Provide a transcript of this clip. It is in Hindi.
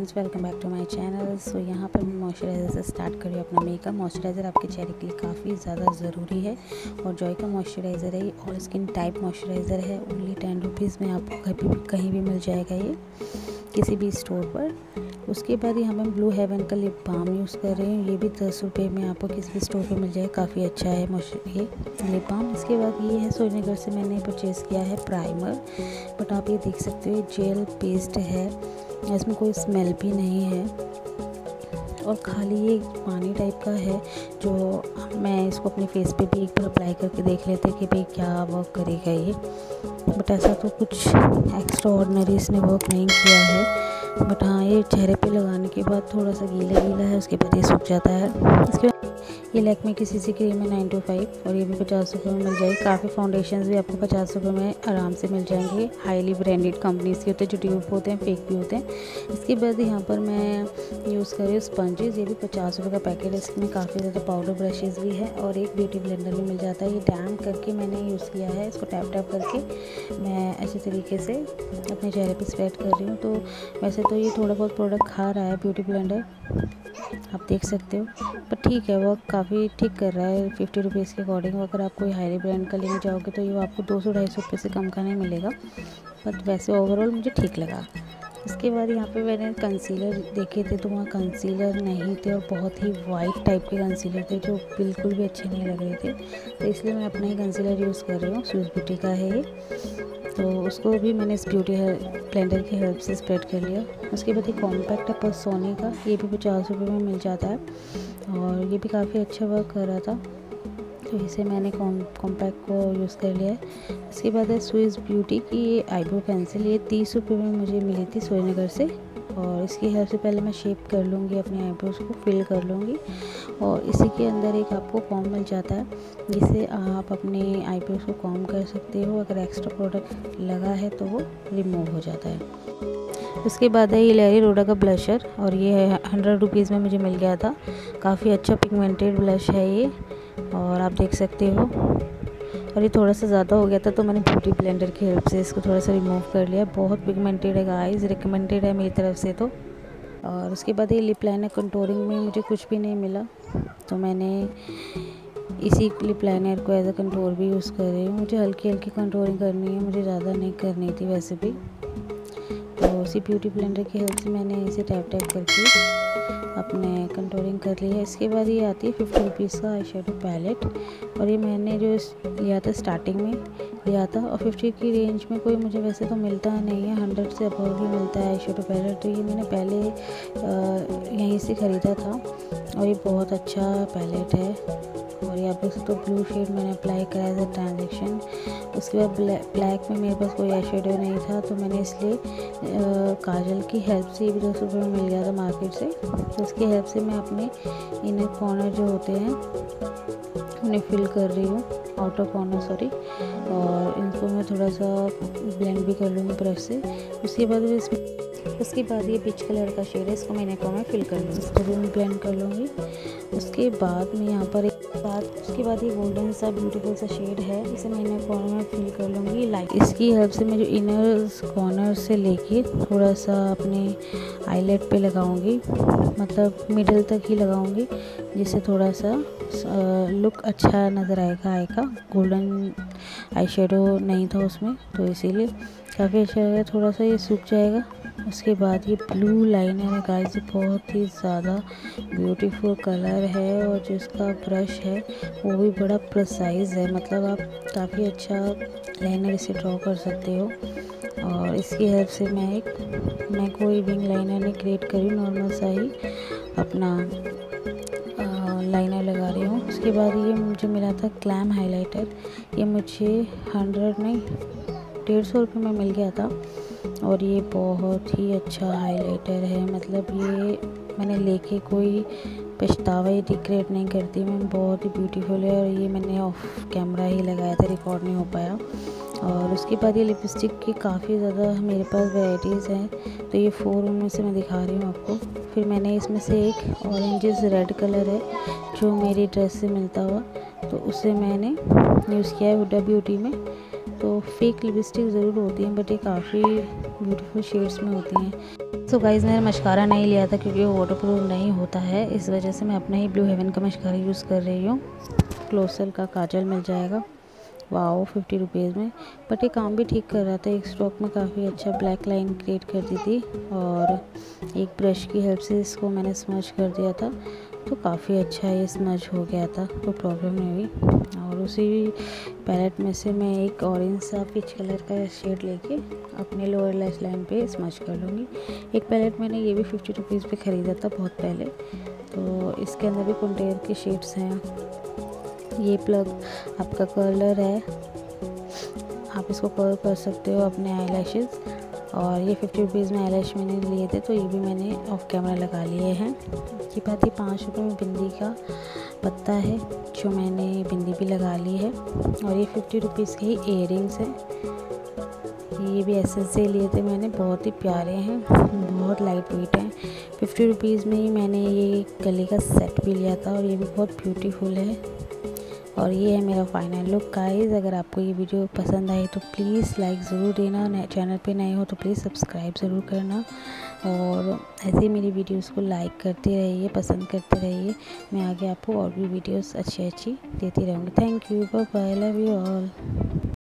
Friends, welcome back to my channel. So यहाँ पर मैं मॉइस्चराइज़र से स्टार्ट कर रही हूँ अपना मेकअप। मॉइस्चराइज़र आपके चेहरे के लिए काफ़ी ज़्यादा ज़रूरी है और जॉय का मॉइस्चराइज़र है और स्किन टाइप मॉइस्चराइज़र है। ओनली 10 रुपीज़ में आपको कहीं भी मिल जाएगा ये, किसी भी स्टोर पर। उसके बाद यहाँ मैं ब्लू हेवन का लिप बाम यूज़ कर रही हूँ। ये भी 10 रुपये में आपको किसी भी स्टोर पे मिल जाए, काफ़ी अच्छा है ये लिप बाम। इसके बाद ये है सोनीनगर से मैंने परचेज़ किया है प्राइमर, बट आप ये देख सकते हो जेल पेस्ट है, इसमें कोई स्मेल भी नहीं है और खाली ये पानी टाइप का है। जो मैं इसको अपने फेस पे भी एक बार अप्लाई करके देख लेते कि भाई क्या वर्क करेगा ये, बट ऐसा तो कुछ एक्स्ट्रा ऑर्डिनरी इसने वर्क नहीं किया है। बट हाँ, ये चेहरे पे लगाने के बाद थोड़ा सा गीला गीला है, उसके बाद ये सूख जाता है। इसके बाद ये लैक्मे की सीसी क्रीम है 925 और ये भी 50 रुपये में मिल जाएगी। काफ़ी फाउंडेशंस भी आपको 50 रुपये में आराम से मिल जाएंगे। हाईली ब्रांडेड कंपनीज के होते हैं, जो ट्यूब होते हैं, फेक भी होते हैं। इसके बाद यहाँ पर मैं यूज़ कर रही हूँ स्पंजेस। ये भी 50 रुपये का पैकेट है। इसमें काफ़ी ज़्यादा पाउडर ब्रशेज़ भी है और एक ब्यूटी ब्लेंडर भी मिल जाता है। ये डैम करके मैंने यूज़ किया है, इसको टैप टैप करके मैं अच्छे तरीके से अपने चेहरे पर स्प्रेड कर रही हूँ। तो वैसे तो ये थोड़ा बहुत प्रोडक्ट खा रहा है ब्यूटी ब्लेंडर, आप देख सकते हो, पर ठीक है, वो काफ़ी ठीक कर रहा है 50 रुपीज़ के अकॉर्डिंग। अगर आप कोई हाई ब्रांड का लेने जाओगे तो ये आपको 200-250 रुपये से कम का नहीं मिलेगा, बट वैसे ओवरऑल मुझे ठीक लगा। इसके बाद यहाँ पे मैंने कंसीलर देखे थे, तो वहाँ कंसीलर नहीं थे और बहुत ही वाइट टाइप के कंसीलर थे जो बिल्कुल भी अच्छे नहीं लग रहे थे। तो इसलिए मैं अपना ही कंसीलर यूज़ कर रही हूँ, स्विस ब्यूटी का है ये। तो उसको भी मैंने इस ब्यूटी ब्लेंडर की हेल्प से स्प्रेड कर लिया। उसके बाद ये कॉम्पैक्ट है सोनी का, ये भी 50 रुपये में मिल जाता है और ये भी काफ़ी अच्छा वर्क कर रहा था, तो इसे मैंने कॉम्पैक्ट को यूज़ कर लिया है। इसके बाद है स्विस ब्यूटी की ये आईब्रो पेंसिल, ये 30 रुपये में मुझे मिली थी सोनीनगर से। और इसकी हेल्प से पहले मैं शेप कर लूँगी, अपने आईब्रोज को फिल कर लूँगी और इसी के अंदर एक आपको कॉम मिल जाता है जिससे आप अपने आईब्रोज को कॉम कर सकते हो। अगर एक्स्ट्रा प्रोडक्ट लगा है तो वो रिमूव हो जाता है। उसके बाद है ये लैरी रोडा का ब्लशर और ये 100 रुपीज़ में मुझे मिल गया था। काफ़ी अच्छा पिगमेंटेड ब्लश है ये और आप देख सकते हो। और ये थोड़ा सा ज़्यादा हो गया था तो मैंने ब्यूटी ब्लेंडर की हेल्प से इसको थोड़ा सा रिमूव कर लिया। बहुत पिगमेंटेड है गाइस, रिकमेंडेड है मेरी तरफ से तो। और उसके बाद ये लिप लाइनर कंटूरिंग में मुझे कुछ भी नहीं मिला, तो मैंने इसी लिप लाइनर को एज अ कंटूर भी यूज़ कर रही हूँ। मुझे हल्की हल्की कंटूरिंग करनी है, मुझे ज़्यादा नहीं करनी थी वैसे भी। तो उसी ब्यूटी ब्लेंडर की हेल्प से मैंने इसे टैप टैप करके अपने कंटूरिंग कर ली है। इसके बाद ये आती है 50 रुपीज़ का आई शेडो पैलेट और ये मैंने जो लिया था स्टार्टिंग में लिया था और 50 की रेंज में कोई मुझे वैसे तो मिलता नहीं है, 100 से अबव भी मिलता है आई शेडो पैलेट। तो ये मैंने पहले यहीं से ख़रीदा था और ये बहुत अच्छा पैलेट है। और यहाँ पे तो ब्लू शेड मैंने अप्लाई करा एज अ ट्रांजेक्शन। उसके बाद ब्लैक में मेरे पास कोई आई शेडो नहीं था, तो मैंने इसलिए काजल की हेल्प से, ये भी 200 रुपये में मिल गया था मार्केट से, तो उसकी हेल्प से मैं अपने इनर कॉर्नर जो होते हैं उन्हें फिल कर रही हूँ, आउटर कॉर्नर सॉरी, और इनको मैं थोड़ा सा ब्लेंड भी कर लूँगी ब्रश से। उसके बाद ये पिच कलर का शेड है, इसको मैंने में फिल कर लूँगी, इसको भी मैं ब्लेंड कर लूँगी। उसके बाद मैं यहाँ पर उसके बाद ये गोल्डन सा ब्यूटीफुल सा शेड है, इसे मैं इनर कॉर्नर में फिल कर लूँगी लाइट। इसकी हेल्प से मैं जो इनर कॉर्नर से लेके थोड़ा सा अपने आईलेट पे लगाऊंगी, मतलब मिडल तक ही लगाऊंगी, जिससे थोड़ा सा लुक अच्छा नज़र आएगा आई का। गोल्डन आई शेडो नहीं था उसमें, तो इसीलिए काफ़ी अच्छा लगेगा। थोड़ा सा ये सूख जाएगा। उसके बाद ये ब्लू लाइनर है गाइस, बहुत ही ज़्यादा ब्यूटीफुल कलर है और जो इसका ब्रश है वो भी बड़ा प्रिसाइज़ है, मतलब आप काफ़ी अच्छा लाइनर इसे ड्रॉ कर सकते हो। और इसकी हेल्प से मैं कोई विंग लाइनर नहीं क्रिएट करी, नॉर्मल सा ही अपना लाइनर लगा रही हूँ। उसके बाद ये मुझे मिला था क्लैम हाइलाइटर, ये मुझे 150 रुपये में मिल गया था और ये बहुत ही अच्छा हाइलाइटर है, मतलब ये मैंने लेके कोई पछतावा ही रिग्रेट नहीं करती मैं, बहुत ही ब्यूटीफुल है। और ये मैंने ऑफ कैमरा ही लगाया था, रिकॉर्ड नहीं हो पाया। और उसके बाद ये लिपस्टिक की काफ़ी ज़्यादा मेरे पास वैराइटीज़ हैं, तो ये 4 में से मैं दिखा रही हूँ आपको। फिर मैंने इसमें से एक ऑरेंजेस रेड कलर है जो मेरी ड्रेस से मिलता हुआ, तो उसे मैंने यूज़ किया है हुडा ब्यूटी में। तो फेक लिपस्टिक ज़रूर होती हैं, बट ये काफ़ी ब्यूटीफुल शेड्स में होती हैं। सो गाइज़, मैंने मस्कारा नहीं लिया था क्योंकि वो वाटरप्रूफ नहीं होता है, इस वजह से मैं अपना ही ब्लू हेवन का मस्कारा यूज़ कर रही हूँ। क्लोसल का काजल मिल जाएगा, वाओ 50 रुपीज़ में, बट ये काम भी ठीक कर रहा था। एक स्ट्रोक में काफ़ी अच्छा ब्लैक लाइन क्रिएट कर दी थी और एक ब्रश की हेल्प से इसको मैंने स्मज कर दिया था, तो काफ़ी अच्छा ये स्मज हो गया था, कोई प्रॉब्लम नहीं हुई। और उसी पैलेट में से मैं एक ऑरेंज सा पीच कलर का शेड लेके अपने लोअर लैश लाइन पे स्मज कर लूँगी। एक पैलेट मैंने ये भी 50 रुपीज़ पे ख़रीदा था बहुत पहले, तो इसके अंदर भी कंटेयर के शेड्स हैं। ये प्लग आपका कर्लर है, आप इसको कर्ल कर सकते हो अपने आई लैशेज़। और ये 50 रुपीज़ में आई लैश मैंने लिए थे, तो ये भी मैंने ऑफ कैमरा लगा लिए हैं। ये बात, ये 5 रुपये में बिंदी का पत्ता है, जो मैंने बिंदी भी लगा ली है। और ये 50 रुपीज़ के ही इयररिंग्स हैं, ये भी एसेंस से लिए थे मैंने, बहुत ही प्यारे हैं, बहुत लाइट वेट हैं। 50 रुपीज़ में ही मैंने ये गले का सेट भी लिया था और ये भी बहुत ब्यूटीफुल है। और ये है मेरा फाइनल लुक गाइस। अगर आपको ये वीडियो पसंद आई तो प्लीज़ लाइक ज़रूर देना, चैनल पे नए हो तो प्लीज़ सब्सक्राइब ज़रूर करना, और ऐसे ही मेरी वीडियोस को लाइक करते रहिए, पसंद करते रहिए। मैं आगे आपको और भी वीडियोस अच्छी अच्छी देती रहूँगी। Thank you, bye bye, love you all.